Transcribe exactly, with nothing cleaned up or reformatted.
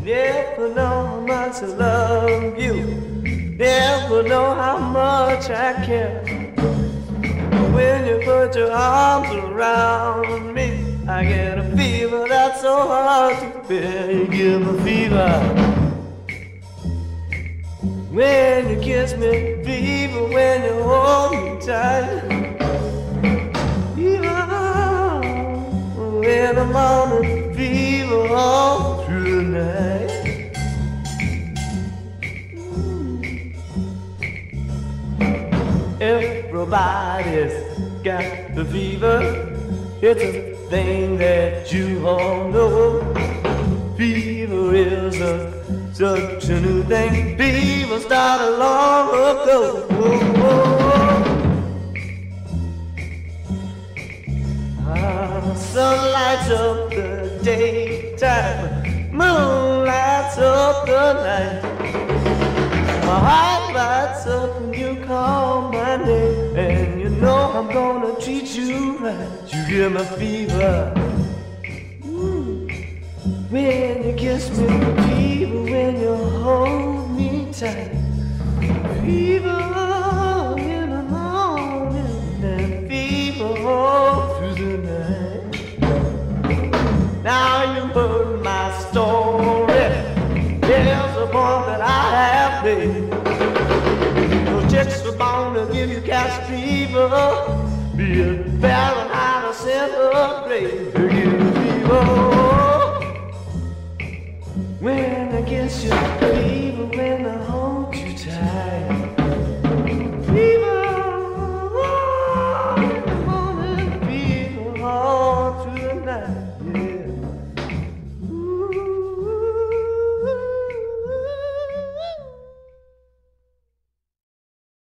Never know how much I love you. Never know how much I care. When you put your arms around me, I get a fever that's so hard to bear. You give me fever when you kiss me, fever when you hold me tight, fever in the morning, fever all through the night. Everybody's got the fever. It's a thing that you all know. Fever is a, such a new thing. Fever started long ago. Oh, oh, oh. Ah, sun lights up the daytime, moon lights up the night. My heart lights up when you call my name, and you know I'm gonna treat you right. You give me fever mm. when you kiss me, fever when you hold me tight, fever in the morning and fever all through the night. Now you heard my story. There's a bond that I have made. No chicks were born to give you cash fever, be it Fahrenheit or centigrade. To give you fever when I kiss you.